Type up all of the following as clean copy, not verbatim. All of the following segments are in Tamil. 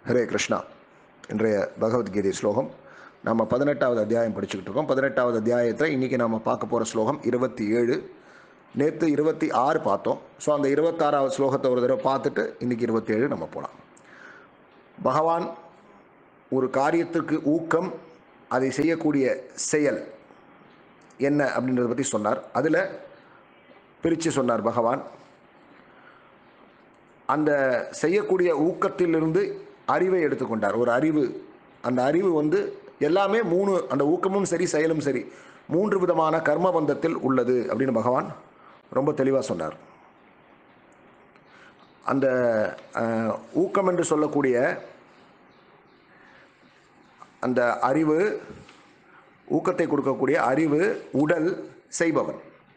ஹரே கிருஷ்ணா. இன்றைய பகவத்கீதை ஸ்லோகம் நம்ம 18வது அத்தியாயம் படிச்சுக்கிட்டு இருக்கோம். 18வது அத்தியாயத்தில் இன்றைக்கி நம்ம பார்க்க போகிற ஸ்லோகம் 27. நேற்று 26 பார்த்தோம். ஸோ அந்த 26வது ஸ்லோகத்தை ஒரு தடவை பார்த்துட்டு இன்றைக்கி 27 நம்ம போகலாம். பகவான் ஒரு காரியத்துக்கு ஊக்கம், அதை செய்யக்கூடிய செயல் என்ன அப்படின்றத பற்றி சொன்னார். அதில் பிரித்து சொன்னார் பகவான். அந்த செய்யக்கூடிய ஊக்கத்திலிருந்து அறிவை எடுத்துக்கொண்டார். ஒரு அறிவு, அந்த அறிவு எல்லாமே மூணு, அந்த ஊக்கமும் சரி செயலும் சரி 3 விதமான கர்மபந்தத்தில் உள்ளது அப்படின்னு பகவான் ரொம்ப தெளிவாக சொன்னார். அந்த ஊக்கம் என்று சொல்லக்கூடிய அந்த அறிவு, ஊக்கத்தை கொடுக்கக்கூடிய அறிவு உடல் செய்பவன்.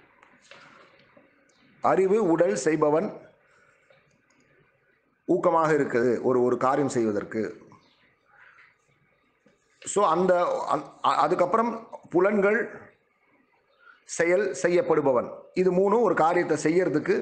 அறிவு உடல் செய்பவன் ஊக்கமாக இருக்குது ஒரு காரியம் செய்வதற்கு. ஸோ அதுக்கப்புறம் புலன்கள் செயல் செய்யப்படுபவன். இது மூணும் ஒரு காரியத்தை செய்யறதுக்கு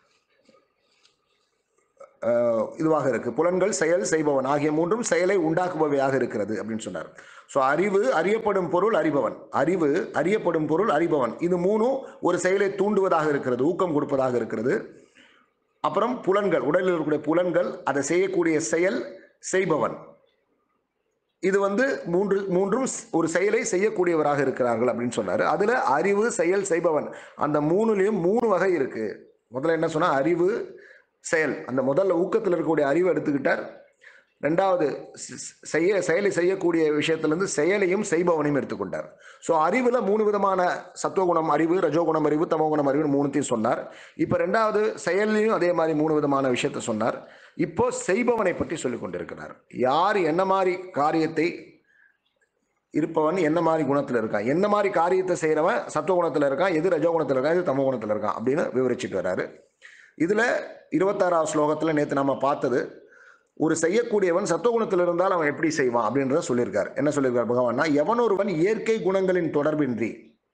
இதுவாக இருக்கு. புலன்கள் செயல் செய்பவன் ஆகிய மூன்றும் செயலை உண்டாக்குபவையாக இருக்கிறது அப்படின்னு சொன்னார். ஸோ அறிவு அறியப்படும் பொருள் அறிபவன், அறிவு அறியப்படும் பொருள் அறிபவன், இது மூணும் ஒரு செயலை தூண்டுவதாக இருக்கிறது, ஊக்கம் கொடுப்பதாக இருக்கிறது. அப்புறம் புலன்கள், உடலில் இருக்கக்கூடிய புலன்கள் அதை செய்யக்கூடிய செயல் செய்பவன். இது மூன்றும் ஒரு செயலை செய்யக்கூடியவராக இருக்கிறார்கள் அப்படின்னு சொன்னார். அதில் அறிவு செயல் செய்பவன், அந்த மூணுலேயும் 3 வகை இருக்கு. முதல்ல என்ன சொன்னால் அறிவு செயல், அந்த முதல்ல ஊக்கத்தில் இருக்கக்கூடிய அறிவை எடுத்துக்கிட்டார். ரெண்டாவது செயலை செய்யக்கூடிய விஷயத்திலிருந்து செயலையும் செய்பவனையும் எடுத்துக்கொண்டார். ஸோ அறிவில் 3 விதமான சத்துவகுணம் அறிவு, ரஜோகுணம் அறிவு, தமோகுணம் அறிவு 3த்தையும் சொன்னார். இப்போ ரெண்டாவது செயலையும் அதே மாதிரி 3 விதமான விஷயத்தை சொன்னார். இப்போ செய்பவனை பற்றி சொல்லிக் கொண்டிருக்கிறார். யார் என்ன மாதிரி காரியத்தை இருப்பவன், என்ன மாதிரி குணத்தில் இருக்கான், என்ன மாதிரி காரியத்தை செய்கிறவன் சத்துவகுணத்தில் இருக்கான், எது ரஜோகுணத்தில் இருக்கான், எது தமோகுணத்தில் இருக்கான் அப்படின்னு விவரிச்சுட்டு வர்றாரு. இதில் 26வது ஸ்லோகத்தில் நேற்று நம்ம பார்த்தது, ஒரு செய்யக்கூடியவன் சத்துவகுணத்தில் இருந்தால் அவன் எப்படி செய்வான் அப்படின்றத சொல்லியிருக்கார். என்ன சொல்லியிருக்கார் பகவான்னா, எவனொருவன் இயற்கை குணங்களின் தொடர்பின்றி,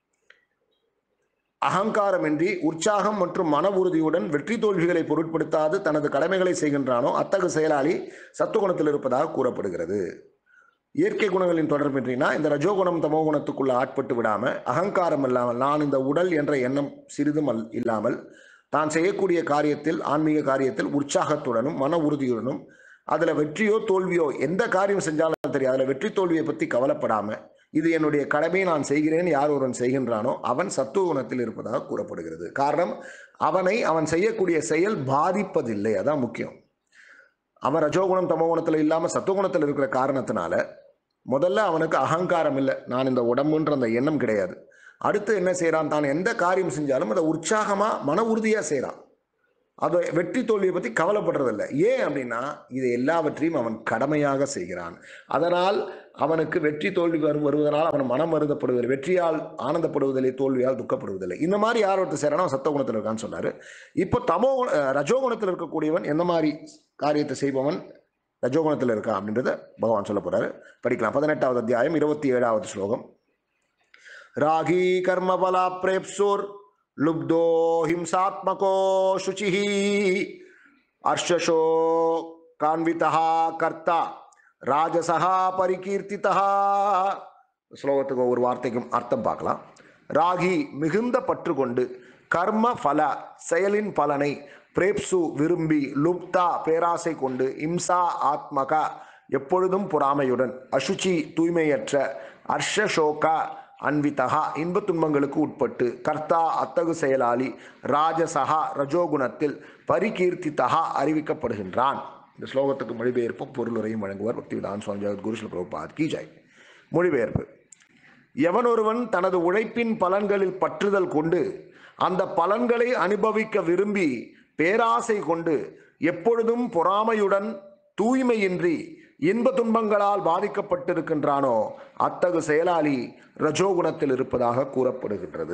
அகங்காரமின்றி, உற்சாகம் மற்றும் மன உறுதியுடன் வெற்றி தோல்விகளை பொருட்படுத்தாது தனது கடமைகளை செய்கின்றானோ அத்தகு செயலாளி சத்துவகுணத்தில் இருப்பதாக கூறப்படுகிறது. இயற்கை குணங்களின் தொடர்பின்றினா இந்த ரஜோகுணம் தமோகுணத்துக்குள்ள ஆட்பட்டு விடாமல், அகங்காரம் இல்லாமல், நான் இந்த உடல் என்ற எண்ணம் சிறிதும் இல்லாமல், தான் செய்யக்கூடிய காரியத்தில், ஆன்மீக காரியத்தில் உற்சாகத்துடனும் மன உறுதியுடனும், அதில் வெற்றியோ தோல்வியோ எந்த காரியம் செஞ்சாலும் தெரியும், அதில் வெற்றி தோல்வியை பற்றி கவலைப்படாமல், இது என்னுடைய கடமையை நான் செய்கிறேன் யார் ஒருவன் செய்கின்றானோ அவன் சத்துவ குணத்தில் இருப்பதாக கூறப்படுகிறது. காரணம், அவன் செய்யக்கூடிய செயல் பாதிப்பதில்லை. அதான் முக்கியம். அவன் ரஜோகுணம் தமோகுணத்தில் இல்லாமல் சத்துவகுணத்தில் இருக்கிற காரணத்தினால முதல்ல அவனுக்கு அகங்காரம் இல்லை, நான் இந்த உடம்புன்ற அந்த எண்ணம் கிடையாது. அடுத்து என்ன செய்கிறான், தான் எந்த காரியம் செஞ்சாலும் அதை உற்சாகமாக மன உறுதியாக செய்கிறான். அதை வெற்றி தோல்வியை பற்றி கவலைப்படுறதில்லை. ஏன் அப்படின்னா இது எல்லாவற்றையும் அவன் கடமையாக செய்கிறான். அதனால் அவனுக்கு வெற்றி தோல்வி வருவதனால் அவன் மனம் வருந்தப்படுவதில்லை, வெற்றியால் ஆனந்தப்படுவதில்லை, தோல்வியால் துக்கப்படுவதில்லை. இந்த மாதிரி யார் ஒருத்தர் செய்கிறானோ அவன் சத்துவகுணத்தில் இருக்கான்னு சொன்னார். இப்போ ரஜோகுணத்தில் இருக்கக்கூடியவன் எந்த மாதிரி காரியத்தை செய்பவன் ரஜோகுணத்தில் இருக்கான் அப்படின்றத பகவான் சொல்ல போறாரு. படிக்கலாம். 18வது அத்தியாயம் 27வது ஸ்லோகம். ராகி கர்மபலா பிரேப்சோர் லுப்தோ ஹிம்சாத்மகோ சுச்சிஹி அர்ஷஷோ கான்விதஹா கர்த்தா ராஜசஹா பரிகீர்த்திதஹா. ஸ்லோகத்துக்கு ஒரு வார்த்தைக்கும் அர்த்தம் பார்க்கலாம். ராகி மிகுந்த பற்று கொண்டு, கர்ம பல செயலின் பலனை, பிரேப்சு விரும்பி, லுப்தா பேராசை கொண்டு, இம்சா ஆத்மகா எப்பொழுதும் பொறாமையுடன், அசுச்சி தூய்மையற்ற, அர்ஷசோகா அன்விதகா இன்பத் துன்பங்களுக்கு உட்பட்டு, கர்த்தா அத்தகு செயலாளி, ராஜசகா ரஜோகுணத்தில், பரிகீர்த்திதகா அறிவிக்கப்படுகின்றான். இந்த ஸ்லோகத்துக்கு மொழிபெயர்ப்பும் பொருளுரையும் வழங்குவார் பக்திவேதாந்த சுவாமி ஜெகத்குரு ஸ்ரீல பிரபுபாத் கி ஜெய். மொழிபெயர்ப்பு. எவனொருவன் தனது உழைப்பின் பலன்களில் பற்றுதல் கொண்டு, அந்த பலன்களை அனுபவிக்க விரும்பி, பேராசை கொண்டு, எப்பொழுதும் பொறாமையுடன், தூய்மையின்றி, இன்ப துன்பங்களால் பாதிக்கப்பட்டிருக்கின்றானோ அத்தகு செயலாளி ரஜோகுணத்தில் இருப்பதாக கூறப்படுகின்றது.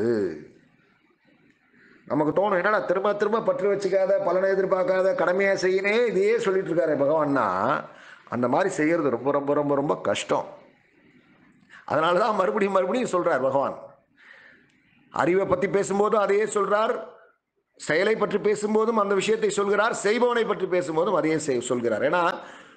நமக்கு தோணும், என்னடா திரும்ப திரும்ப பற்று வச்சுக்காத, பலனை எதிர்பார்க்காத, கடமையை செய்யனே இதையே சொல்லிட்டு இருக்காரு பகவான்னா, அந்த மாதிரி செய்யறது ரொம்ப ரொம்ப ரொம்ப ரொம்ப கஷ்டம். அதனால தான் மறுபடியும் சொல்றார் பகவான். அறிவை பற்றி பேசும்போதும் அதையே சொல்றார், செயலை பற்றி பேசும்போதும் அந்த விஷயத்தை சொல்கிறார், செய்பவனை பற்றி பேசும்போதும் அதையே சொல்கிறார். ஏன்னா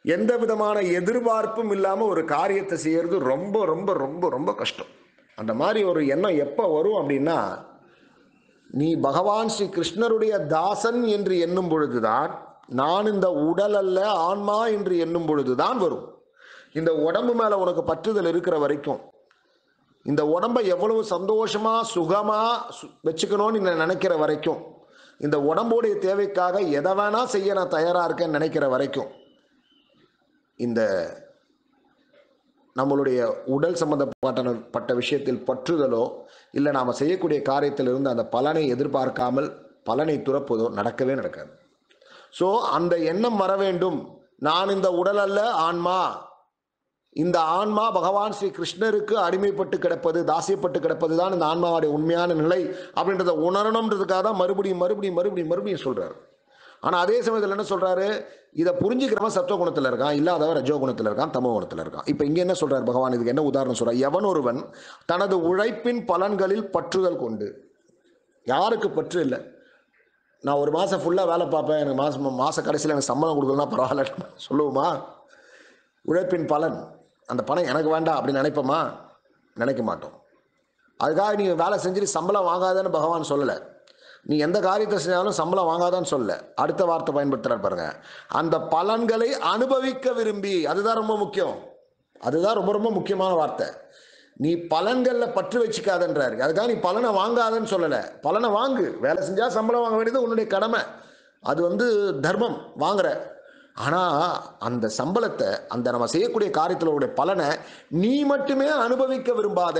எந்த விதமான எதிர்பார்ப்பும் இல்லாம ஒரு காரியத்தை செய்யறது ரொம்ப ரொம்ப ரொம்ப ரொம்ப கஷ்டம். அந்த மாதிரி ஒரு எண்ணம் எப்ப வரும் அப்படின்னா, நீ பகவான் ஸ்ரீ கிருஷ்ணருடைய தாசன் என்று எண்ணும் பொழுதுதான், நான் இந்த உடல் அல்ல ஆன்மா என்று எண்ணும் பொழுதுதான் வரும். இந்த உடம்பு மேல உனக்கு பற்றுதல் இருக்கிற வரைக்கும், இந்த உடம்பை எவ்வளவு சந்தோஷமா சுகமா வச்சுக்கணும்னு நினைக்கிற வரைக்கும், இந்த உடம்புடைய தேவைக்காக எதை வேணா செய்ய நான் தயாரா இருக்கேன்னு நினைக்கிற வரைக்கும், இந்த நம்மளுடைய உடல் சம்பந்தப்பட்ட விஷயத்தில் பற்றுதலோ இல்லை நாம் செய்யக்கூடிய காரியத்திலிருந்து அந்த பலனை எதிர்பார்க்காமல் பலனை துறப்பதோ நடக்கவே நடக்காது. ஸோ அந்த எண்ணம் வர வேண்டும். நான் இந்த உடல் அல்ல ஆன்மா, இந்த ஆன்மா பகவான் ஸ்ரீ கிருஷ்ணருக்கு அடிமைப்பட்டு கிடப்பது, தாசியப்பட்டு கிடப்பது தான் இந்த ஆன்மாவுடைய உண்மையான நிலை அப்படின்றத உணரணுன்றதுக்காக தான் மறுபடியும் மறுபடியும் மறுபடியும் மறுபடியும் சொல்றாரு. ஆனால் அதே சமயத்தில் என்ன சொல்றாரு, இதை புரிஞ்சுக்கிறவன் சத்துவ குணத்தில் இருக்கான், இல்லாதவன் ரஜோ குணத்தில் இருக்கான், தமோ குணத்தில் இருக்கான். இப்போ இங்கே என்ன சொல்றாரு பகவான், இதுக்கு என்ன உதாரணம் சொல்றார், எவன் ஒருவன் தனது உழைப்பின் பலன்களில் பற்றுதல் கொண்டு. யாருக்கு பற்று இல்லை? நான் ஒரு மாதம் ஃபுல்லாக வேலை பார்ப்பேன், எனக்கு மாத கடைசியில் எனக்கு சம்பளம் கொடுக்கலன்னா பரவாயில்ல சொல்லுவோமா? உழைப்பின் பலன், அந்த பணம் எனக்கு வேண்டாம் அப்படின்னு நினைப்போமா? நினைக்க மாட்டோம். அதுக்காக நீ வேலை செஞ்சுட்டு சம்பளம் வாங்காதன்னு பகவான் சொல்லலை. நீ எந்த காரியத்தை செஞ்சாலும் சம்பளம் வாங்காதான்னு சொல்ல, அடுத்த வார்த்தை பயன்படுத்துறாரு பாருங்க, அந்த பலன்களை அனுபவிக்க விரும்பி. அதுதான் ரொம்ப முக்கியம், அதுதான் ரொம்ப ரொம்ப முக்கியமான வார்த்தை. நீ பலன்களில் பற்று வச்சுக்காதன்றாரு. அதுக்காக நீ பலனை வாங்காதன்னு சொல்லலை. பலனை வாங்கு, வேலை செஞ்சா சம்பளம் வாங்க வேண்டியது உன்னுடைய கடமை, அது தர்மம், வாங்குற. ஆனால் அந்த சம்பளத்தை, அந்த நம்ம செய்யக்கூடிய காரியத்தில் பலனை நீ மட்டுமே அனுபவிக்க விரும்பாத.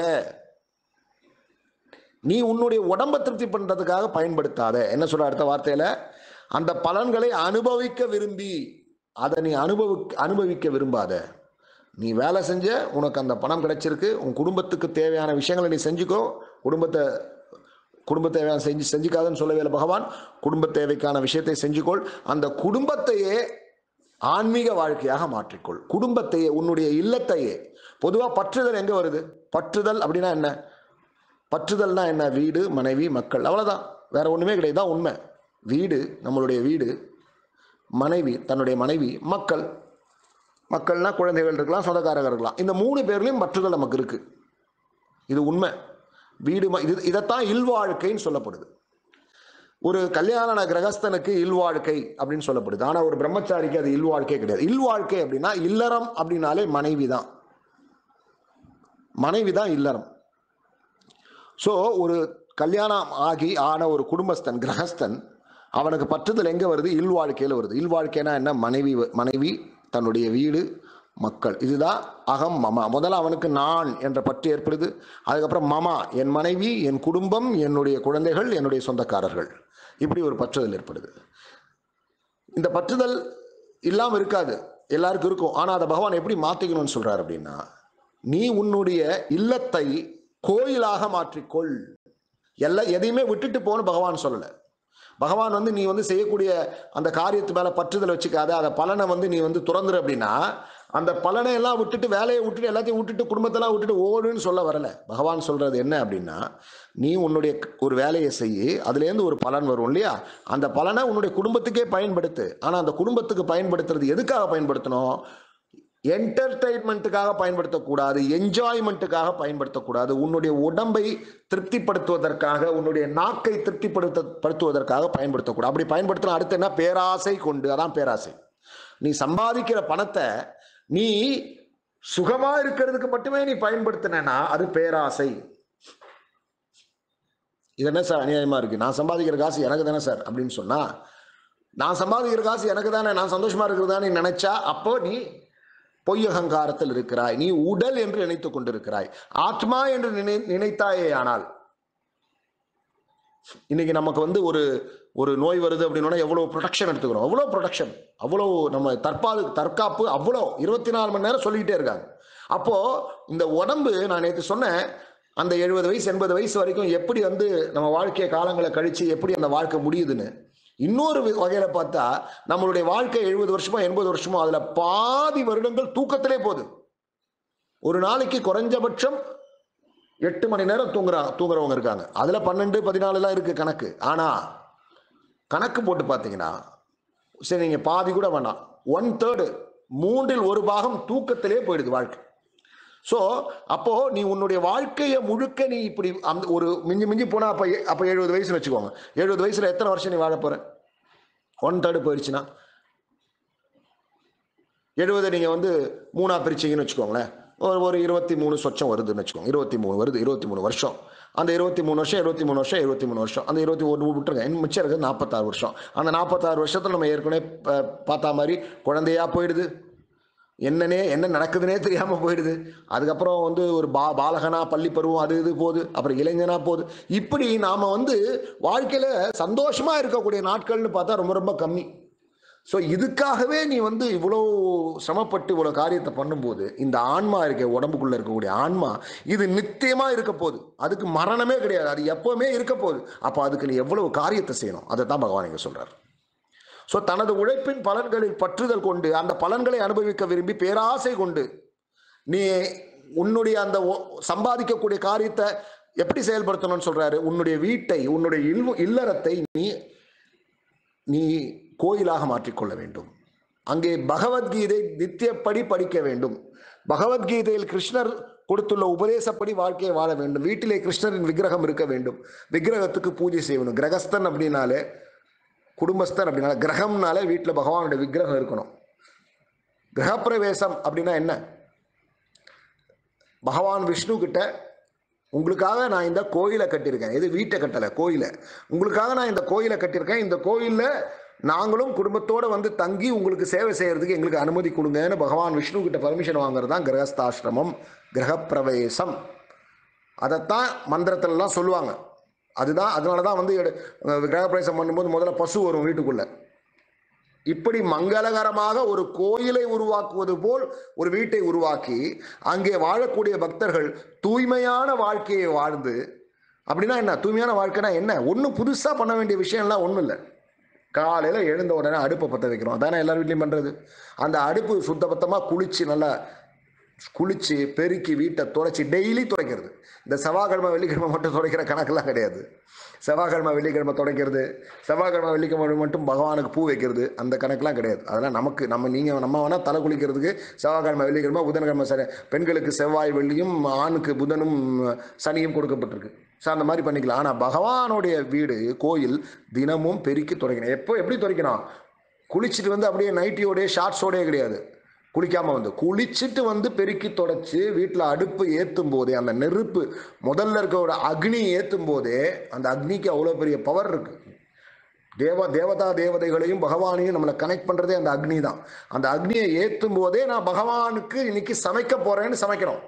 நீ உன்னுடைய உடம்பை திருப்தி பண்றதுக்காக பயன்படுத்தாத. என்ன சொல்ற அடுத்த வார்த்தையில, அந்த பலன்களை அனுபவிக்க விரும்பி, அதை நீ அனுபவிக்க விரும்பாத. நீ வேலை செஞ்ச, உனக்கு அந்த பணம் கிடைச்சிருக்கு, உன் குடும்பத்துக்கு தேவையான விஷயங்களை நீ செஞ்சுக்கோ. குடும்ப தேவையான செஞ்சுக்காதன்னு சொல்லவே இல்லை பகவான். குடும்ப தேவைக்கான விஷயத்தை செஞ்சுக்கொள். அந்த குடும்பத்தையே ஆன்மீக வாழ்க்கையாக மாற்றிக்கொள். குடும்பத்தையே, உன்னுடைய இல்லத்தையே. பொதுவாக பற்றுதல் எங்க வருது? பற்றுதல் அப்படின்னா என்ன? பற்றுதல்னா என்ன? வீடு, மனைவி, மக்கள், அவ்வளோதான், வேற ஒன்றுமே கிடையாது. தான் உண்மை. வீடு, நம்மளுடைய வீடு, மனைவி, தன்னுடைய மனைவி, மக்கள்னா குழந்தைகள் இருக்கலாம், சொந்தக்காரர்கள் இருக்கலாம். இந்த 3 பேர்லையும் பற்றுதல் நமக்கு இருக்கு. இது உண்மை. வீடு, இதைத்தான் இல்வாழ்க்கைன்னு சொல்லப்படுது. ஒரு கல்யாண கிரகஸ்தனுக்கு இல்வாழ்க்கை அப்படின்னு சொல்லப்படுது. ஆனால் ஒரு பிரம்மச்சாரிக்கு அது இல்வாழ்க்கை கிடையாது. இல்வாழ்க்கை அப்படின்னா, இல்லறம் அப்படின்னாலே மனைவி தான் இல்லறம். ஸோ ஒரு கல்யாணம் ஆன ஒரு குடும்பஸ்தன், கிரகஸ்தன், அவனுக்கு பற்றுதல் எங்கே வருது? இல்வாழ்க்கையில் வருது. இல்வாழ்க்கைனா என்ன? மனைவி, தன்னுடைய வீடு, மக்கள். இதுதான் அகம் மமா. முதல்ல அவனுக்கு நான் என்ற பற்று ஏற்படுது. அதுக்கப்புறம் மமா, என் மனைவி, என் குடும்பம், என்னுடைய குழந்தைகள், என்னுடைய சொந்தக்காரர்கள், இப்படி ஒரு பற்றுதல் ஏற்படுது. இந்த பற்றுதல் இல்லாமல் இருக்காது, எல்லாருக்கும் இருக்கும். ஆனால் அதை பகவான் எப்படி மாற்றிக்கணும்னு சொல்றாரு அப்படின்னா, நீ உன்னுடைய இல்லத்தை கோயிலாக மாற்றிக்கொள். எதையுமே விட்டுட்டு போன்னு பகவான் சொல்லலை. பகவான் நீ செய்யக்கூடிய அந்த காரியத்து மேல பற்றுதல் வச்சுக்காத, அதை பலனை நீ துறந்துரு அப்படின்னா, அந்த பலனை எல்லாம் விட்டுட்டு, வேலையை விட்டுட்டு, எல்லாத்தையும் விட்டுட்டு, குடும்பத்தெல்லாம் விட்டுட்டு ஓடுன்னு சொல்ல வரல. பகவான் சொல்றது என்ன அப்படின்னா, நீ உன்னுடைய ஒரு வேலையை செய்யி, அதுலேருந்து ஒரு பலன் வரும் இல்லையா, அந்த பலனை உன்னுடைய குடும்பத்துக்கே பயன்படுத்து. ஆனால் அந்த குடும்பத்துக்கு பயன்படுத்துறது எதுக்காக பயன்படுத்தணும்? என்டர்டெயின்மெண்ட்டுக்காக பயன்படுத்தக்கூடாது, என்ஜாய்மெண்ட்டுக்காக பயன்படுத்தக்கூடாது, உன்னுடைய உடம்பை திருப்திப்படுத்துவதற்காக, உன்னுடைய நாக்கை திருப்திப்படுத்துவதற்காக பயன்படுத்தக்கூடாது. அப்படி பயன்படுத்தினா அடுத்து என்ன? பேராசை கொண்டு. அதான் பேராசை. நீ சம்பாதிக்கிற பணத்தை நீ சுகமா இருக்கிறதுக்கு மட்டுமே நீ பயன்படுத்தினா அது பேராசை. இது என்ன சார் அநியாயமா இருக்கு? நான் சம்பாதிக்கிற காசு எனக்கு தானே சார் அப்படின்னு சொன்னா, நான் சம்பாதிக்கிற காசு எனக்கு தானே, நான் சந்தோஷமா இருக்கிறதானே நினைச்சா, அப்போ நீ பொய் அகங்காரத்தில் இருக்கிறாய். நீ உடல் என்று நினைத்துக் கொண்டிருக்கிறாய். ஆத்மா என்று நினைத்தாயே. ஆனால் இன்னைக்கு நமக்கு ஒரு நோய் வருது அப்படின்னா எவ்வளவு ப்ரொடெக்ஷன் எடுத்துக்கிறோம், அவ்வளவு ப்ரொடெக்ஷன், அவ்வளவு நம்ம தற்காப்பு, அவ்வளோ 24 மணி நேரம் சொல்லிக்கிட்டே இருக்காங்க. அப்போ இந்த உடம்பு, நான் நேற்று சொன்னேன், அந்த 70 வயசு 80 வயசு வரைக்கும் எப்படி நம்ம வாழ்க்கைய காலங்களை கழிச்சு எப்படி அந்த வாழ்க்கை முடியுதுன்னு. இன்னொரு வகையில பார்த்தா நம்மளுடைய வாழ்க்கை 70 வருஷமோ 80 வருஷமோ, அதுல பாதி வருடங்கள் தூக்கத்திலே போகுது. ஒரு நாளைக்கு குறைஞ்சபட்சம் 8 மணி நேரம் தூங்குறவங்க இருக்காங்க. அதுல 12 14 இருக்கு கணக்கு. ஆனா கணக்கு போட்டு பார்த்தீங்கன்னா, சரி நீங்க பாதி கூட வேண்டாம், 1/3 மூன்றில் ஒரு பாகம் தூக்கத்திலே போயிடுது வாழ்க்கை. ஸோ அப்போ நீ உன்னுடைய வாழ்க்கையை முழுக்க நீ இப்படி அந்த ஒரு மிஞ்சி மிஞ்சி போனால் அப்போ 70 வயசுன்னு வச்சுக்கோங்க. 70 வயசுல எத்தனை வருஷம் நீ வாழ போற? 1/3 போயிடுச்சுன்னா 70 நீங்கள் வந்து 3ஆக பிரிச்சிங்கன்னு வச்சுக்கோங்களேன். ஒரு 23 சொச்சம் வருதுன்னு வச்சுக்கோங்க. 23 வருது, 23 வருஷம். அந்த 23 வருஷம் 23 வருஷம் 23 வருஷம், அந்த 21 விட்டுருங்க, இன்னும் மிச்சம் இருக்குது 46 வருஷம். அந்த 46 வருஷத்தில் நம்ம ஏற்கனவே பார்த்தா மாதிரி குழந்தையா போயிடுது, என்ன நடக்குதுன்னே தெரியாமல் போயிடுது. அதுக்கப்புறம் வந்து ஒரு பாலகனா பள்ளி பருவம் அது இது போகுது, அப்புறம் இளைஞனா போகுது. இப்படி நாம் வந்து வாழ்க்கையில் சந்தோஷமாக இருக்கக்கூடிய நாட்கள்னு பார்த்தா ரொம்ப ரொம்ப கம்மி. ஸோ இதுக்காகவே நீ வந்து இவ்வளோ சிரமப்பட்டு இவ்வளோ காரியத்தை பண்ணும்போது இந்த ஆன்மா இருக்க உடம்புக்குள்ளே இருக்கக்கூடிய ஆன்மா இது நித்தியமாக இருக்க போகுது, அதுக்கு மரணமே கிடையாது, அது எப்போவுமே இருக்க போகுது. அப்போ அதுக்கு நீ எவ்வளவு காரியத்தை செய்யணும், அதை தான் பகவான் இங்கே சொல்கிறார். ஸோ தனது உழைப்பின் பலன்களில் பற்றுதல் கொண்டு அந்த பலன்களை அனுபவிக்க விரும்பி பேராசை கொண்டு நீ உன்னுடைய அந்த சம்பாதிக்கக்கூடிய காரியத்தை எப்படி செயல்படுத்தணும்னு சொல்றாரு. உன்னுடைய வீட்டை, உன்னுடைய இல்லறத்தை நீ கோயிலாக மாற்றிக்கொள்ள வேண்டும். அங்கே பகவத்கீதை நித்தியப்படி படிக்க வேண்டும். பகவத்கீதையில் கிருஷ்ணர் கொடுத்துள்ள உபதேசப்படி வாழ்க்கையை வாழ வேண்டும். வீட்டிலே கிருஷ்ணரின் விக்கிரகம் இருக்க வேண்டும். விக்கிரகத்துக்கு பூஜை செய்யணும். கிரகஸ்தன் அப்படின்னாலே, குடும்பஸ்தன் அப்படின்னால, கிரகம்னாலே வீட்டில் பகவானுடைய விக்கிரகம் இருக்கணும். கிரகப்பிரவேசம் அப்படின்னா என்ன? பகவான் விஷ்ணு கிட்ட உங்களுக்காக நான் இந்த கோயிலை கட்டியிருக்கேன், இது வீட்டை கட்டலை, கோயிலை உங்களுக்காக நான் இந்த கோயிலை கட்டியிருக்கேன், இந்த கோயிலில் நாங்களும் குடும்பத்தோடு வந்து தங்கி உங்களுக்கு சேவை செய்யறதுக்கு எங்களுக்கு அனுமதி கொடுங்கன்னு பகவான் விஷ்ணு கிட்ட பர்மிஷன் வாங்குறது தான் கிரகஸ்தாசிரமம், கிரகப்பிரவேசம். அதைத்தான் மந்திரத்திலலாம் சொல்லுவாங்க. அதுதான், அதனால தான் வந்து கிரகப்பிரவேசம் பண்ணும்போது முதல்ல பசு வரும் வீட்டுக்குள்ள. இப்படி மங்களகரமாக ஒரு கோயிலை உருவாக்குவது போல் ஒரு வீட்டை உருவாக்கி அங்கே வாழக்கூடிய பக்தர்கள் தூய்மையான வாழ்க்கையை வாழ்ந்து, அப்படின்னா என்ன தூய்மையான வாழ்க்கைனா என்ன? ஒன்றும் புதுசாக பண்ண வேண்டிய விஷயம்லாம் ஒன்றும் இல்லை. காலையில் எழுந்த உடனே அடுப்பை பற்ற வைக்கிறோம், அதானே எல்லார் வீட்லையும் பண்ணுறது. அந்த அடுப்பு சுத்தபத்தமாக குளித்து நல்லா குளித்து பெருக்கி வீட்டை துடைச்சி டெய்லி துடைக்கிறது. இந்த செவ்வாய்க்கிழமை வெள்ளிக்கிழமை மட்டும் துடைக்கிற கணக்கெல்லாம் கிடையாது. செவ்வாய்க்கிழமை வெள்ளிக்கிழமை துடைக்கிறது, செவ்வாய்க்கிழமை வெள்ளிக்கிழமை மட்டும் பகவானுக்கு பூ வைக்கிறது, அந்த கணக்கெலாம் கிடையாது. அதெல்லாம் நம்ம வேணால் தலை குளிக்கிறதுக்கு செவ்வாய்க்கிழமை வெள்ளிக்கிழமை, புதன்கிழமை சனி, பெண்களுக்கு செவ்வாய் வெள்ளியும் ஆணுக்கு புதனும் சனியும் கொடுக்கப்பட்டிருக்கு. ஸோ அந்த மாதிரி பண்ணிக்கலாம். ஆனால் பகவானுடைய வீடு கோயில் தினமும் பெருக்கி துடைக்கணும். எப்படி துடைக்கணும்? குளிச்சுட்டு வந்து அப்படியே நைட்டியோடைய ஷார்ட்ஸோடய கிடையாது, குளிக்காமல் வந்து குளிச்சுட்டு வந்து பெருக்கி தொடச்சி வீட்டில் அடுப்பு ஏற்றும் போதே, அந்த நெருப்பு முதல்ல இருக்க ஒரு அக்னி ஏற்றும் போதே, அந்த அக்னிக்கு அவ்வளோ பெரிய பவர் இருக்கு. தேவதைகளையும் பகவானையும் நம்மளை கனெக்ட் பண்ணுறதே அந்த அக்னி தான். அந்த அக்னியை ஏற்றும் போதே நான் பகவானுக்கு இன்னைக்கு சமைக்க போறேன்னு சமைக்கிறோம்.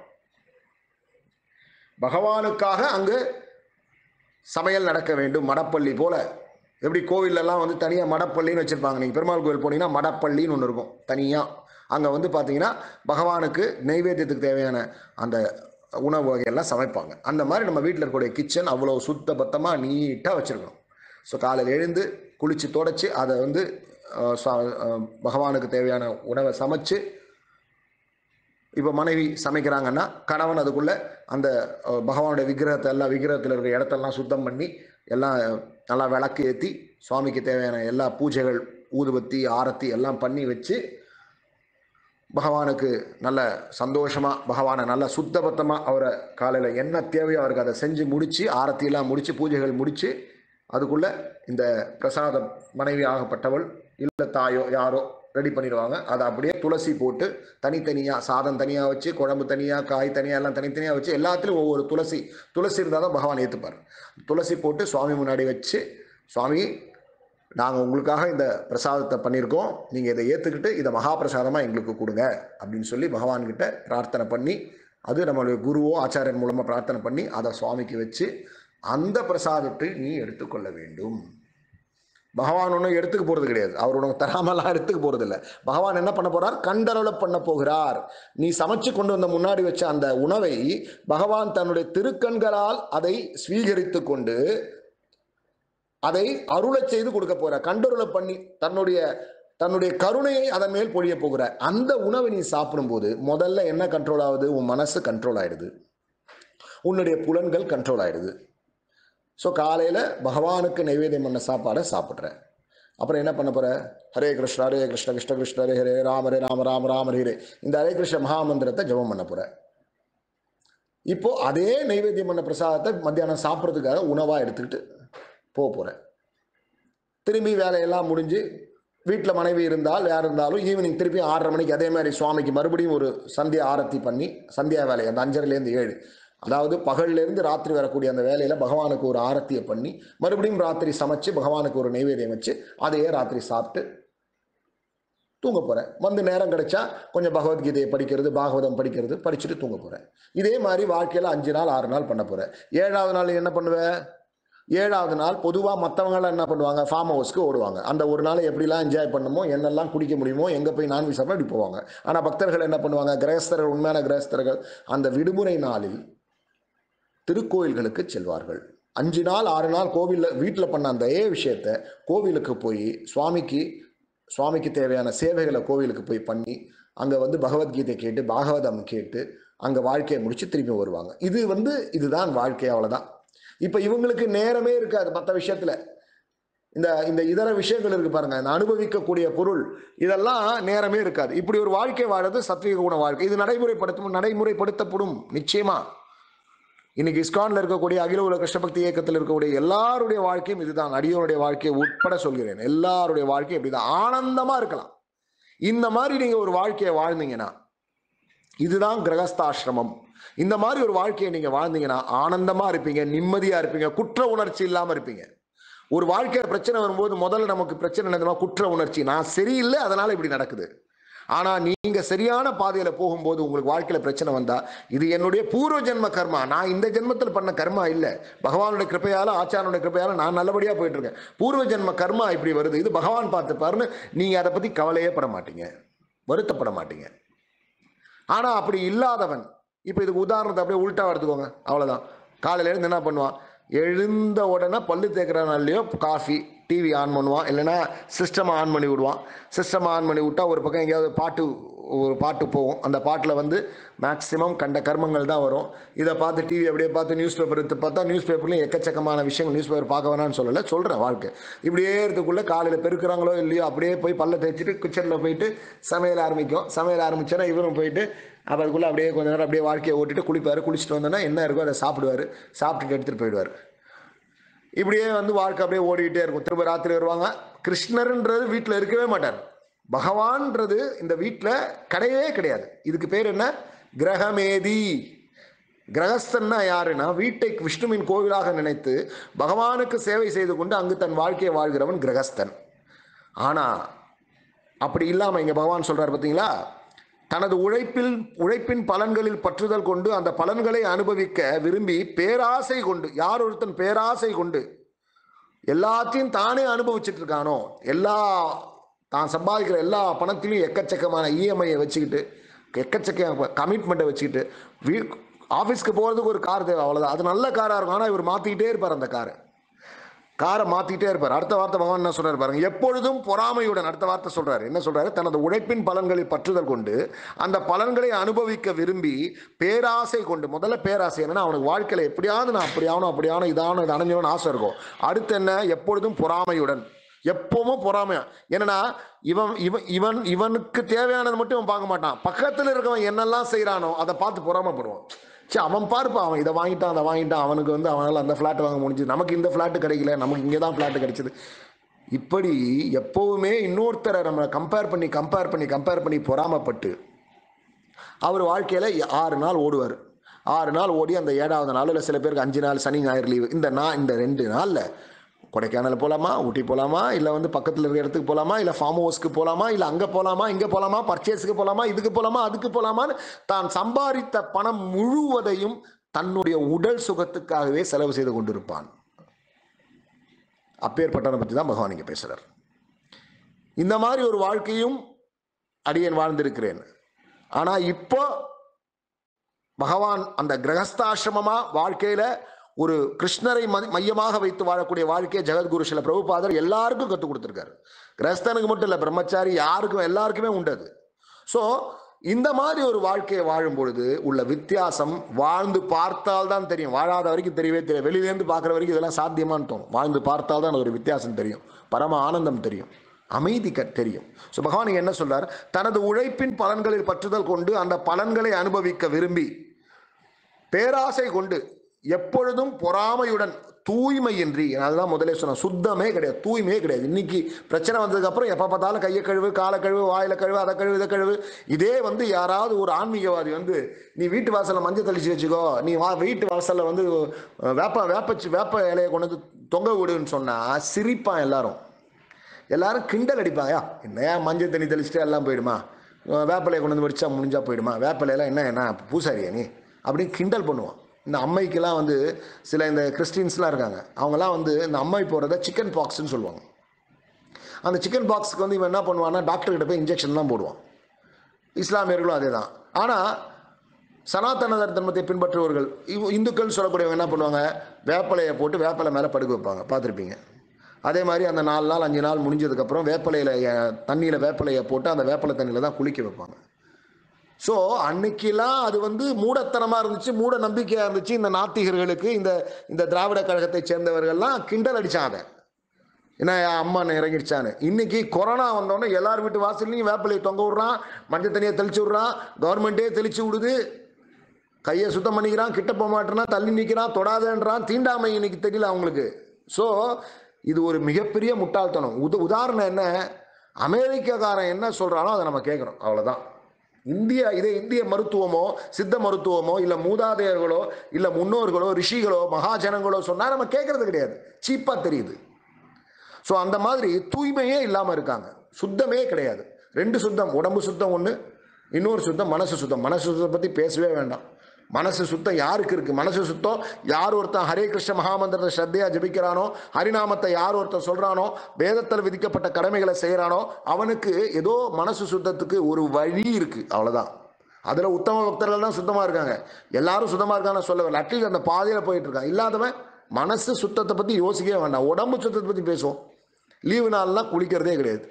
பகவானுக்காக அங்கு சமையல் நடக்க வேண்டும். மடப்பள்ளி போல, எப்படி கோவிலெல்லாம் வந்து தனியாக மடப்பள்ளின்னு வச்சுருப்பாங்க. நீங்கள் பெருமாள் கோவில் போனீங்கன்னா மடப்பள்ளின்னு ஒன்று இருக்கும் தனியாக. அங்கே வந்து பார்த்தீங்கன்னா பகவானுக்கு நைவேத்தியத்துக்கு தேவையான அந்த உணவு வகையெல்லாம் சமைப்பாங்க. அந்த மாதிரி நம்ம வீட்டில் இருக்கக்கூடிய கிச்சன் அவ்வளோ சுத்த பத்தமாக நீட்டாக வச்சுருக்கணும். ஸோ காலையில் எழுந்து குளித்து தொடச்சி அதை வந்து பகவானுக்கு தேவையான உணவை சமைச்சு, இப்போ மனைவி சமைக்கிறாங்கன்னா கணவன் அதுக்குள்ளே அந்த பகவானுடைய விக்கிரகத்தை எல்லாம், விக்கிரகத்தில் இருக்கிற இடத்தெல்லாம் சுத்தம் பண்ணி எல்லாம் நல்லா விளக்கு ஏற்றி சுவாமிக்கு தேவையான எல்லா பூஜைகள், ஊதுபத்தி, ஆரத்தி எல்லாம் பண்ணி வச்சு பகவானுக்கு நல்ல சந்தோஷமாக, பகவானை நல்ல சுத்தபத்தமாக அவரை காலையில் என்ன தேவையோ அவருக்கு அதை செஞ்சு முடித்து, ஆரத்தியெல்லாம் முடித்து, பூஜைகள் முடித்து, அதுக்குள்ளே இந்த பிரசாதம் மனைவி ஆகப்பட்டவள் இல்லை தாயோ யாரோ ரெடி பண்ணிடுவாங்க. அதை அப்படியே துளசி போட்டு தனித்தனியாக, சாதம் தனியாக வச்சு, குழம்பு தனியாக, காய் தனியாக, எல்லாம் தனித்தனியாக வச்சு, எல்லாத்துலேயும் ஒவ்வொரு துளசி இருந்தால் தான் பகவான் ஏற்றுப்பார். துளசி போட்டு சுவாமி முன்னாடி வச்சு, சுவாமி நாங்கள் உங்களுக்காக இந்த பிரசாதத்தை பண்ணியிருக்கோம், நீங்கள் இதை ஏற்றுக்கிட்டு இதை மகாபிரசாதமாக எங்களுக்கு கொடுங்க அப்படின்னு சொல்லி பகவான்கிட்ட பிரார்த்தனை பண்ணி, அது நம்மளுடைய குருவோ ஆச்சாரியன் மூலமாக பிரார்த்தனை பண்ணி அதை சுவாமிக்கு வச்சு அந்த பிரசாதத்தை நீ எடுத்துக்கொள்ள வேண்டும். பகவான் ஒன்றும் எடுத்துக்க போகிறது கிடையாது, அவர் உனக்கு தராமலாம் எடுத்துக்க போகிறது இல்லை. பகவான் என்ன பண்ண போகிறார்? கண்டருள பண்ண போகிறார். நீ சமைச்சு கொண்டு வந்த முன்னாடி வச்ச அந்த உணவை பகவான் தன்னுடைய திருக்கண்களால் அதை ஸ்வீகரித்து கொண்டு அதை அருளை செய்து கொடுக்க போகிறார். கண்டருளை பண்ணி தன்னுடைய கருணையை அதன் மேல் பொழிய போகிறார். அந்த உணவை நீ சாப்பிடும்போது முதல்ல என்ன கண்ட்ரோல் ஆகுது? உன் மனசு கண்ட்ரோல் ஆயிடுது, உன்னுடைய புலன்கள் கண்ட்ரோல் ஆயிடுது. ஸோ காலையில் பகவானுக்கு நைவேத்தியம் பண்ண சாப்பாடை சாப்பிட்ற, அப்புறம் என்ன பண்ண போற? ஹரே கிருஷ்ண கிருஷ்ண கிருஷ்ண ஹரே ஹரே ராம ராம ராம ஹரே. இந்த ஹரே கிருஷ்ண மகாமந்திரத்தை ஜபம் பண்ண போற. இப்போ அதே நைவேத்தியம் பண்ண பிரசாதத்தை மத்தியானம் சாப்பிட்றதுக்காக உணவா எடுத்துக்கிட்டு போற. திரும்பி வேலையெல்லாம் முடிஞ்சு வீட்டில் மனைவி இருந்தால் யார் இருந்தாலும் ஈவினிங் திருப்பி 6:30 மணிக்கு அதே மாதிரி சுவாமிக்கு மறுபடியும் ஒரு சந்தியா ஆரத்தி பண்ணி, சந்தியா வேலை அந்த 5:30லேருந்து 7, அதாவது பகல்லேருந்து ராத்திரி வரக்கூடிய அந்த வேலையில் பகவானுக்கு ஒரு ஆரத்தியை பண்ணி மறுபடியும் ராத்திரி சமைச்சு பகவானுக்கு ஒரு நைவேத்தியம் வச்சு அதையே ராத்திரி சாப்பிட்டு தூங்க போகிறேன். வந்து நேரம் கிடைச்சா கொஞ்சம் பகவத்கீதையை படிக்கிறது, பாகவதம் படிக்கிறது, படிச்சுட்டு தூங்க போகிறேன். இதே மாதிரி வாழ்க்கையில் 5 நாள் 6 நாள் பண்ண போகிறேன். 7வது நாள் என்ன பண்ணுவேன்? 7வது நாள் பொதுவாக மற்றவங்களாம் என்ன பண்ணுவாங்க? ஃபார்ம் ஹவுஸ்க்கு ஓடுவாங்க. அந்த ஒரு நாளை எப்படிலாம் என்ஜாய் பண்ணணுமோ, என்னெல்லாம் குடிக்க முடியுமோ, எங்கே போய் நான்வெஜ் சாப்பிட இப்படி போவாங்க. ஆனால் பக்தர்கள் என்ன பண்ணுவாங்க? கிரகஸ்தர்கள், உண்மையான கிரகஸ்தர்கள் அந்த விடுமுறை நாளில் திருக்கோயில்களுக்கு செல்வார்கள். 5 நாள் 6 நாள் கோவிலில் வீட்டில் பண்ண அந்த விஷயத்தை கோவிலுக்கு போய் சுவாமிக்கு தேவையான சேவைகளை கோவிலுக்கு போய் பண்ணி அங்கே வந்து பகவத்கீதை கேட்டு பாகவதம் கேட்டு அங்கே வாழ்க்கையை முடிச்சு திரும்பி வருவாங்க. இதுதான் வாழ்க்கை, அவ்வளோதான். இப்போ இவங்களுக்கு நேரமே இருக்காது மற்ற விஷயத்தில். இந்த இதர விஷயங்கள் இருக்கு பாருங்க, இந்த அனுபவிக்கக்கூடிய பொருள், இதெல்லாம் நேரமே இருக்காது. இப்படி ஒரு வாழ்க்கை வாழறது சத்விக குண வாழ்க்கை. இது நடைமுறைப்படுத்தப்படும் நிச்சயமா. இன்னைக்கு இஸ்கான்ல இருக்கக்கூடிய அகில உலக கிருஷ்ண பக்தி இயக்கத்தில் இருக்கக்கூடிய எல்லாருடைய வாழ்க்கையும் இதுதான். அடியோருடைய வாழ்க்கையை உட்பட சொல்கிறேன், எல்லாருடைய வாழ்க்கை இப்படிதான். ஆனந்தமா இருக்கலாம். இந்த மாதிரி நீங்க ஒரு வாழ்க்கையை வாழ்ந்தீங்கன்னா இதுதான் கிரகஸ்தாசிரமம். இந்த மாதிரி ஒரு வாழ்க்கையை நீங்க வாழ்ந்தீங்கன்னா ஆனந்தமா இருப்பீங்க, நிம்மதியா இருப்பீங்க, குற்ற உணர்ச்சி இல்லாம இருப்பீங்க. ஒரு வாழ்க்கையில பிரச்சனை வரும்போது முதல்ல நமக்கு பிரச்சனை என்னதுன்னா குற்ற உணர்ச்சி. நான் சரியில்லை, அதனால இப்படி நடக்குது. ஆனா நீங்க சரியான பாதையில போகும்போது உங்களுக்கு வாழ்க்கையில பிரச்சனை வந்தா இது என்னுடைய பூர்வ ஜென்ம கர்மா, நான் இந்த ஜென்மத்தில் பண்ண கர்மா இல்லை, பகவானுடைய கிருப்பையால ஆச்சாரனுடைய கிருப்பையால நான் நல்லபடியா போயிட்டு இருக்கேன், பூர்வ ஜென்ம கர்மா இப்படி வருது, இது பகவான் பார்த்துப்பாருன்னு நீங்க அதை பத்தி கவலையே பட மாட்டீங்க, வருத்தப்பட மாட்டீங்க. ஆனா அப்படி இல்லாதவன், இப்போ இதுக்கு உதாரணத்தை அப்படியே உள்டா எடுத்துக்கோங்க, அவ்வளவுதான். காலையில இருந்து என்ன பண்ணுவான்? எழுந்த உடனே பல்லு தேய்க்கிறனாலையோ காஃபி, டிவி ஆன் பண்ணுவான், இல்லைன்னா சிஸ்டம் ஆன் பண்ணி விடுவான். சிஸ்டம் ஆன் பண்ணி விட்டா ஒரு பக்கம் எங்கேயாவது ஒரு பாட்டு போகும். அந்த பாட்டில் வந்து மேக்சிமம் கண்ட கர்மங்கள் தான் வரும். இதை பார்த்து டிவி அப்படியே பார்த்து நியூஸ் பேப்பர் எடுத்து பார்த்தா நியூஸ் பேப்பர்லையும் எக்கச்சக்கமான விஷயங்கள். நியூஸ் பேப்பர் பார்க்க வேணான்னு சொல்லலை, சொல்கிறேன். வாழ்க்கை இப்படியே இருக்கிறதுக்குள்ளே காலையில் பெருக்கிறாங்களோ இல்லையோ அப்படியே போய் பல்ல தேய்ச்சிட்டு கிச்சனில் போயிட்டு சமையல் ஆரம்பிக்கும். சமையல் ஆரம்பிச்சோன்னா இவரும் போயிட்டு அவருக்குள்ளே அப்படியே கொஞ்ச நேரம் அப்படியே வாழ்க்கையை ஓட்டிட்டு குளிப்பார். குளிச்சுட்டு வந்தோன்னா என்ன இருக்கோ அதை சாப்பிடுவார், சாப்பிட்டுட்டு எடுத்துகிட்டு போயிடுவார். இப்படியே வந்து வாழ்க்கை அப்படியே ஓடிக்கிட்டே இருக்கும். திரும்ப ராத்திரி வருவாங்க. கிருஷ்ணர்ன்றது வீட்டில் இருக்கவே மாட்டார். பகவான்ன்றது இந்த வீட்டில் கிடையவே கிடையாது. இதுக்கு பேர் என்ன? கிரகமேதி. கிரகஸ்தன்னா யாருன்னா வீட்டை விஷ்ணுவின் கோவிலாக நினைத்து பகவானுக்கு சேவை செய்து கொண்டு அங்கு தன் வாழ்க்கையை வாழ்கிறவன் கிரகஸ்தன். ஆனா அப்படி இல்லாம இங்க பகவான் சொல்றாரு பார்த்தீங்களா, தனது உழைப்பின் பலன்களில் பற்றுதல் கொண்டு அந்த பலன்களை அனுபவிக்க விரும்பி பேராசை கொண்டு, யார் ஒருத்தன் பேராசை கொண்டு எல்லாத்தையும் தானே அனுபவிச்சுட்டு இருக்கானோ, தான் சம்பாதிக்கிற எல்லா பணத்திலையும் எக்கச்சக்கமான இஎம்ஐயை வச்சுக்கிட்டு, எக்கச்சக்க கமிட்மெண்ட்டை வச்சுக்கிட்டு, ஆஃபீஸ்க்கு போகிறதுக்கு ஒரு கார் தேவை, அவ்வளோதான். அது நல்ல காராக இருக்கும். ஆனால் இவர் மாற்றிக்கிட்டே இருப்பார், அந்த காரை மாற்றிக்கிட்டே இருப்பார். அடுத்த வார்த்தை பகவான் என்ன சொல்றாரு பாருங்க, எப்பொழுதும் பொறாமையுடன். அடுத்த வார்த்தை சொல்றாரு, என்ன சொல்றாரு? தனது உழைப்பின் பலன்களில் பற்றுதல் கொண்டு அந்த பலன்களை அனுபவிக்க விரும்பி பேராசை கொண்டு. முதல்ல பேராசை என்னன்னா அவனுக்கு வாழ்க்கையில எப்படியாவது நான் அப்படியானும் இதானும் இது அணைஞ்சவன் ஆசை இருக்கும். அடுத்து என்ன? எப்பொழுதும் பொறாமையுடன், எப்பவும் பொறாமையா. என்னன்னா இவனுக்கு தேவையானது மட்டும் இவன் பார்க்க மாட்டான், பக்கத்தில் இருக்கவன் என்னெல்லாம் செய்யறானோ அதை பார்த்து பொறாமைப்படுவான். சரி, அவன் பார்ப்பான், அவன் இதை வாங்கிட்டான் அதை வாங்கிட்டான், அவனுக்கு வந்து அவனால் அந்த ஃப்ளாட் வாங்க முடிஞ்சு, நமக்கு இந்த ஃப்ளாட்டு கிடைக்கல, நமக்கு இங்கே தான் ஃப்ளாட்டு கிடைச்சிது. இப்படி எப்போவுமே இன்னொருத்தரை நம்ம கம்பேர் பண்ணி பொறாமப்பட்டு அவர் வாழ்க்கையில் 6 நாள் ஓடுவார். 6 நாள் ஓடி அந்த 7வது நாள், இல்லை சில பேருக்கு 5 நாள் சனி ஞாயிறு லீவு, இந்த 2 நாளில் கொடைக்கானல் போகலாமா, ஊட்டி போகலாமா, இல்லை வந்து பக்கத்தில் இருக்கிற இடத்துக்கு போகலாமா, இல்லை ஃபார்ம் ஹவுஸ்க்கு போகலாமா, இல்லை அங்கே போகலாமா, இங்கே போகலாமா, பர்ச்சேஸுக்கு போகலாமா, இதுக்கு போகலாமா, அதுக்கு போகலாமான்னு தான் சம்பாதித்த பணம் முழுவதையும் தன்னுடைய உடல் சுகத்துக்காகவே செலவு செய்து கொண்டிருப்பான். அப்பேற்பட்டவனை பற்றி தான் பகவான் இங்கே பேசுகிறார். இந்த மாதிரி ஒரு வாழ்க்கையும் அடியேன் வாழ்ந்திருக்கிறேன். ஆனால் இப்போ பகவான் அந்த கிரகஸ்தாசிரமமா வாழ்க்கையில ஒரு கிருஷ்ணரை மையமாக வைத்து வாழக்கூடிய வாழ்க்கையை ஜெகத்குரு ஸ்ரீல பிரபுபாதர் எல்லாருக்கும் கற்றுக் கொடுத்துருக்காரு. கிரகஸ்தனுக்கு மட்டும் இல்லை, பிரம்மச்சாரி யாருக்கும் எல்லாருக்குமே உண்டு அது. ஸோ இந்த மாதிரி ஒரு வாழ்க்கையை வாழும் பொழுது உள்ள வித்தியாசம் வாழ்ந்து பார்த்தால் தான் தெரியும். வாழாத வரைக்கும் தெரியவே தெரியும். வெளியிலேருந்து பார்க்குற வரைக்கும் இதெல்லாம் சாத்தியமானு தோணும். வாழ்ந்து பார்த்தால் தான் ஒரு வித்தியாசம் தெரியும். பரம ஆனந்தம் தெரியும். அமைதி தெரியும். ஸோ பகவான் என்ன சொல்றார்? தனது உழைப்பின் பலன்களில் பற்றுதல் கொண்டு அந்த பலன்களை அனுபவிக்க விரும்பி பேராசை கொண்டு எப்பொழுதும் பொறாமையுடன் தூய்மையின்றி, அதுதான் முதலே சொன்ன, சுத்தமே கிடையாது, தூய்மையே கிடையாது. இன்னைக்கு பிரச்சனை வந்ததுக்கு அப்புறம் எப்ப பார்த்தாலும் கையை கழுவு, காலை கழுவு, வாயில கழுவு, அதை கழுவு, இதை கழுவு. இதே யாராவது ஒரு ஆன்மீகவாதி நீ வீட்டு வாசல்ல மஞ்சள் தெளிச்சு வச்சுக்கோ, நீ வீட்டு வாசல்ல வேப்ப இலையை கொண்டு வந்து தொங்க விடுன்னு சொன்னா சிரிப்பான். எல்லாரும் கிண்டல் அடிப்பாங்க. என்னையா மஞ்சள் தண்ணி தெளிச்சுட்டு எல்லாம் போயிடுமா? வேப்பிலையை கொண்டு வந்து வடிச்சா முடிஞ்சா போயிடுமா? வேப்பிலையெல்லாம் என்ன பூசாரியா நீ அப்படின்னு கிண்டல் பண்ணுவான். இந்த அம்மைக்கெல்லாம் சில இந்த கிறிஸ்டின்ஸ்லாம் இருக்காங்க. அவங்கெல்லாம் இந்த அம்மை போகிறத சிக்கன் பாக்ஸ்ன்னு சொல்லுவாங்க. அந்த சிக்கன் பாக்ஸுக்கு இவன் என்ன பண்ணுவான்னா டாக்டர்கிட்ட போய் இன்ஜெக்ஷன் தான் போடுவான். இஸ்லாமியர்களும் அதே தான். ஆனால் சனாதன தர்மத்தை பின்பற்றுவர்கள் இந்துக்கள் சொல்லக்கூடியவங்க என்ன பண்ணுவாங்க? வேப்பிலையை போட்டு வேப்பிலை மேலே படுக்க வைப்பாங்க, பார்த்துருப்பீங்க. அதே மாதிரி அந்த 4 நாள் 5 நாள் முடிஞ்சதுக்கப்புறம் தண்ணியில் வேப்பிலையை போட்டு அந்த வேப்பிலை தண்ணியில் தான் குளிக்க வைப்பாங்க. ஸோ அன்னைக்கெல்லாம் அது மூடத்தனமாக இருந்துச்சு, மூட நம்பிக்கையாக இருந்துச்சு. இந்த நாத்திகர்களுக்கு இந்த திராவிட கழகத்தை சேர்ந்தவர்கள்லாம் கிண்டல் அடித்தாங்க. ஏன்னா அம்மா இறங்கிடுச்சான்னு. இன்னைக்கு கொரோனா வந்தோடனே எல்லார் வீட்டு வாசல்லையும் வேப்பிலையை தொங்க விட்றான், மஞ்சள் தண்ணியை தெளிச்சு விட்றான், கவர்மெண்ட்டே தெளிச்சு விடுது. கையை சுத்தம் பண்ணிக்கிறான், கிட்ட போக மாட்டேறான், தள்ளி நிற்கிறான், தொடாதேன்றான். தீண்டாமை இன்னைக்கு தெரியல அவங்களுக்கு. ஸோ இது ஒரு மிகப்பெரிய முட்டாள்தனம். உதாரணம் என்ன? அமெரிக்காக்காரன் என்ன சொல்கிறானோ அதை நம்ம கேட்குறோம், அவ்வளோதான். இந்திய மருத்துவமோ சித்த மருத்துவமோ இல்லை மூதாதையர்களோ இல்லை முன்னோர்களோ ரிஷிகளோ மகாஜனங்களோ சொன்னால் நம்ம கேட்கறது கிடையாது, சீப்பாக தெரியுது. ஸோ அந்த மாதிரி தூய்மையே இல்லாமல் இருக்காங்க, சுத்தமே கிடையாது. 2 சுத்தம், உடம்பு சுத்தம் ஒன்று, இன்னொரு சுத்தம் மனசு சுத்தம். மனசு சுத்தத்தை பற்றி பேசவே வேண்டாம். மனசு சுத்தம் யாருக்கு இருக்கு? மனசு சுத்தம் யார் ஒருத்தன் ஹரே கிருஷ்ண மகாமந்திரத்தை ஸ்ரத்தையா ஜபிக்கிறானோ, ஹரிநாமத்தை யார் ஒருத்தன் சொல்றானோ, வேதத்தில் விதிக்கப்பட்ட கடமைகளை செய்யறானோ, அவனுக்கு ஏதோ மனசு சுத்தத்துக்கு ஒரு வழி இருக்கு, அவ்வளவுதான். அதுல உத்தம பக்தர்கள் தான் சுத்தமா இருக்காங்க. எல்லாரும் சுத்தமா இருக்கான்னு சொல்லவில்லை, அட்லீஸ்ட் அந்த பாதையில போயிட்டு இருக்கான். இல்லாதவன் மனசு சுத்தத்தை பத்தி யோசிக்கவே வேண்டாம், உடம்பு சுத்தத்தை பத்தி பேசுவோம். லீவு நாள்லாம் குளிக்கிறதே கிடையாது.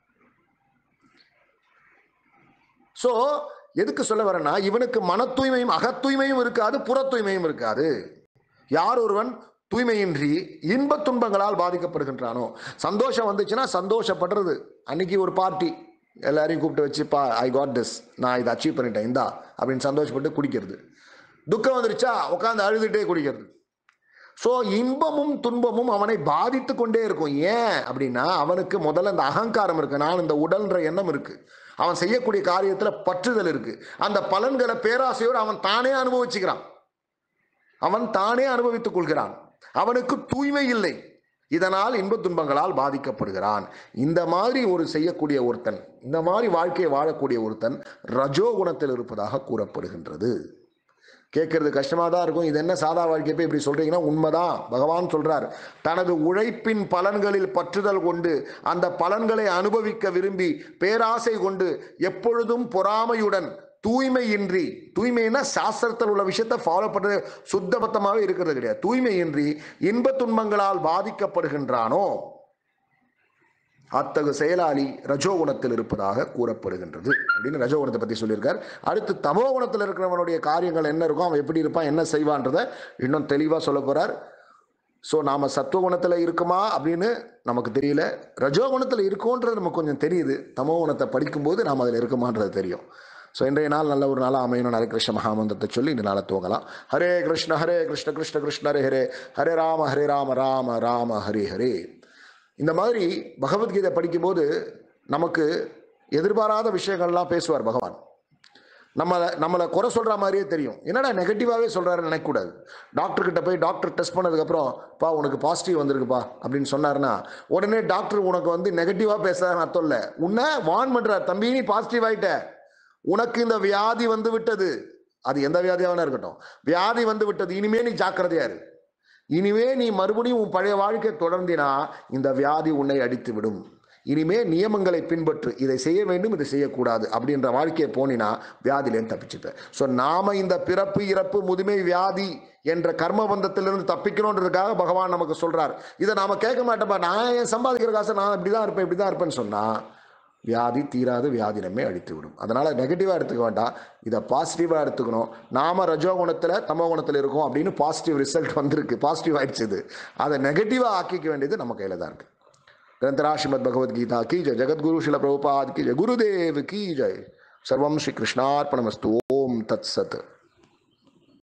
ஸோ எதுக்கு சொல்ல வரேன்னா, இவனுக்கு மன தூய்மையும் அக தூய்மையும் இருக்காது, புற தூய்மையும் இருக்காது. யார் ஒருவன் தூய்மையின்றி இன்ப துன்பங்களால் பாதிக்கப்படுகின்றானோ, சந்தோஷம் வந்துச்சுன்னா சந்தோஷப்படுறது. அன்னைக்கு ஒரு பார்ட்டி எல்லாரையும் கூப்பிட்டு வச்சுப்பா, ஐ காட் திஸ், நான் இதை அச்சீவ் பண்ணிட்டேன் இந்தா அப்படின்னு சந்தோஷப்பட்டு குடிக்கிறது. துக்கம் வந்துருச்சா உட்காந்து அழுதுகிட்டே குடிக்கிறது. ஸோ இன்பமும் துன்பமும் அவனை பாதித்து கொண்டே இருக்கும். ஏன் அப்படின்னா, அவனுக்கு முதல்ல இந்த அகங்காரம் இருக்கு, நான் இந்த உடல்ன்ற எண்ணம் இருக்கு, அவன் செய்யக்கூடிய காரியத்தில் பற்றுதல் இருக்கு. அந்த பலன்களை பேராசையோடு அவன் தானே அனுபவிச்சுக்கிறான், அவன் தானே அனுபவித்துக் கொள்கிறான். அவனுக்கு தூய்மை இல்லை, இதனால் இன்ப துன்பங்களால் பாதிக்கப்படுகிறான். இந்த மாதிரி செய்யக்கூடிய ஒருத்தன், இந்த மாதிரி வாழ்க்கையை வாழக்கூடிய ஒருத்தன் ரஜோகுணத்தில் இருப்பதாக கூறப்படுகின்றது. கேட்கறது கஷ்டமாக தான் இருக்கும். இது என்ன சாதா வாழ்க்கை போய் இப்படி சொல்றீங்கன்னா, உண்மைதான். பகவான் சொல்றார், தனது உழைப்பின் பலன்களில் பற்றுதல் கொண்டு அந்த பலன்களை அனுபவிக்க விரும்பி பேராசை கொண்டு எப்பொழுதும் பொறாமையுடன் தூய்மையின்றி, தூய்மைன்னா சாஸ்திரத்தில் உள்ள விஷயத்தை ஃபாலோ பண்ணுறது சுத்தபத்தமாகவே இருக்கிறது கிடையாது, தூய்மையின்றி இன்ப துன்பங்களால் பாதிக்கப்படுகின்றானோ அத்தகு செயலாளி ரஜோகுணத்தில் இருப்பதாக கூறப்படுகின்றது அப்படின்னு ரஜோகுணத்தை பற்றி சொல்லியிருக்கார். அடுத்து தமோகுணத்தில் இருக்கிறவனுடைய காரியங்கள் என்ன இருக்கும், அவன் எப்படி இருப்பான், என்ன செய்வான்றதை இன்னும் தெளிவாக சொல்ல போறார். ஸோ நாம் சத்துவகுணத்தில் இருக்குமா அப்படின்னு நமக்கு தெரியல, ரஜோகுணத்தில் இருக்கோன்றது நமக்கு கொஞ்சம் தெரியுது. தமோகுணத்தை படிக்கும்போது நாம் அதில் இருக்குமான்றது தெரியும். ஸோ இன்றைய நாள் நல்ல ஒரு நாளாக அமையணும். ஹரே கிருஷ்ண மகாமந்திரத்தை சொல்லி இந்த நாளை துவங்கலாம். ஹரே கிருஷ்ண கிருஷ்ண கிருஷ்ண ஹரே ஹரே, ஹரே ராம ராம ராம ஹரே ஹரே. இந்த மாதிரி பகவத்கீதை படிக்கும்போது நமக்கு எதிர்பாராத விஷயங்கள்லாம் பேசுவார் பகவான். நம்மளை குறை சொல்கிற மாதிரியே தெரியும். என்னடா நெகட்டிவாகவே சொல்கிறாருன்னு நினைக்கக்கூடாது. டாக்டர்கிட்ட போய் டாக்டர் டெஸ்ட் பண்ணதுக்கப்புறம், பா உனக்கு பாசிட்டிவ் வந்திருக்குப்பா அப்படின்னு சொன்னார்னா, உடனே டாக்டர் உனக்கு நெகட்டிவாக பேசுகிறாருன்னு அர்த்தம் இல்லை. உன்னை வார்ன் பண்ணுறார், தம்பி நீ பாசிட்டிவ் ஆகிட்ட, உனக்கு இந்த வியாதி வந்து விட்டது, அது எந்த வியாதியாக இருக்கட்டும், வியாதி வந்து விட்டது, இனிமே நீ ஜாக்கிரதையா இரு, இனிமே நீ மறுபடியும் உன் பழைய வாழ்க்கை தொடர்ந்தினா இந்த வியாதி உன்னை அடித்து விடும், இனிமே நியமங்களை பின்பற்று, இதை செய்ய வேண்டும் இதை செய்யக்கூடாது அப்படின்ற வாழ்க்கையை போனினா வியாதியிலேருந்து தப்பிச்சுப்ப. ஸோ நாம இந்த பிறப்பு இறப்பு முதுமை வியாதி என்ற கர்மபந்தத்திலிருந்து தப்பிக்கணுன்றதுக்காக பகவான் நமக்கு சொல்றார். இதை நாம கேட்க மாட்டோம்பா, நான் ஏன் சம்பாதிக்கிற காசை நான் இப்படிதான் இருப்பேன் இப்படிதான் இருப்பேன்னு சொன்னா வியாதி தீராத வியாதி நம்மை அழித்து விடும். அதனால் நெகட்டிவாக எடுத்துக்க வேண்டாம், இதை பாசிட்டிவாக எடுத்துக்கணும். நாம ரஜோகுணத்தில் தமோ குணத்தில் இருக்கோம் அப்படின்னு பாசிட்டிவ் ரிசல்ட் வந்திருக்கு, பாசிட்டிவ் ஆயிடுச்சு. இது அதை நெகட்டிவாக ஆக்கிக்க வேண்டியது நம்ம கையில் தான் இருக்குது. ग्रंथरा श्रीमद् भगवद गीता की जय, जगद्गुरु शिल प्रभुपाद की जय, गुरुदेव की जय. सर्वं श्री कृष्णार्पणमस्तु. ओम तत्सत.